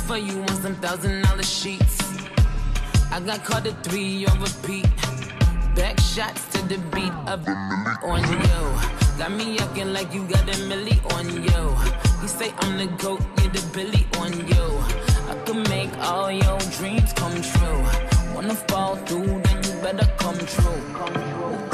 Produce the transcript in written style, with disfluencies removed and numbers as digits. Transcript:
for you on some $1,000 sheets. I got caught at 3 on repeat. Back shots to the beat of on you. Got me acting like you got a milli on you. You say I'm the GOAT, you're the Billy on you. I can make all your dreams come true. Wanna fall through, then you better come true.